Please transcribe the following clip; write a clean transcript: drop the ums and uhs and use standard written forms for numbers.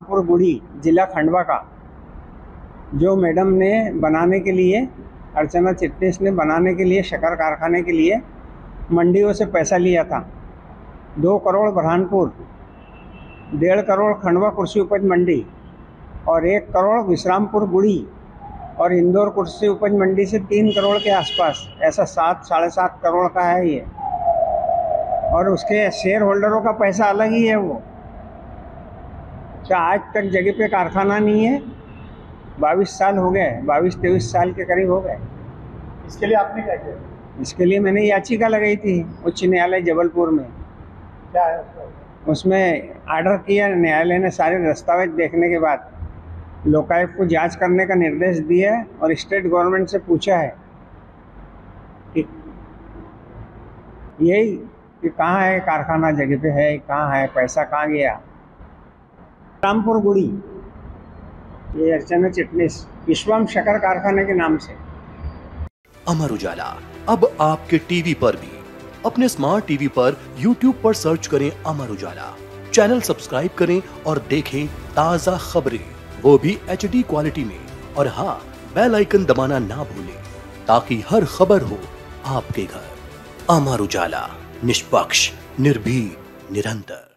गुड़ी जिला खंडवा का, जो मैडम ने बनाने के लिए, अर्चना चिटनीस ने बनाने के लिए शक्कर कारखाने के लिए मंडियों से पैसा लिया था। 2 करोड़ बुरहानपुर, 1.5 करोड़ खंडवा कृषि उपज मंडी और 1 करोड़ विश्रामपुर गुड़ी और इंदौर कृषि उपज मंडी से 3 करोड़ के आसपास, ऐसा 7 साढ़े 7 करोड़ का है ये। और उसके शेयर होल्डरों का पैसा अलग ही है। वो क्या आज तक जगह पे कारखाना नहीं है? 22 साल हो गए, 22-23 साल के करीब हो गए। इसके लिए आपने क्या किया? इसके लिए मैंने याचिका लगाई थी उच्च न्यायालय जबलपुर में। क्या है उसमें ऑर्डर किया, न्यायालय ने सारे दस्तावेज देखने के बाद लोकायुक्त को जांच करने का निर्देश दिया और स्टेट गवर्नमेंट से पूछा है कि यही कि कहाँ है कारखाना, जगह पे है कहाँ है, पैसा कहाँ गया। रामपुर गुड़ी, ये अर्चना चिटनीस विश्वम शक्कर कारखाने के नाम से। अमर उजाला अब आपके टीवी पर भी। अपने स्मार्ट टीवी पर YouTube पर सर्च करें अमर उजाला, चैनल सब्सक्राइब करें और देखें ताजा खबरें, वो भी HD क्वालिटी में। और हाँ, बेल आइकन दबाना ना भूलें ताकि हर खबर हो आपके घर। अमर उजाला, निष्पक्ष, निर्भीक, निरंतर।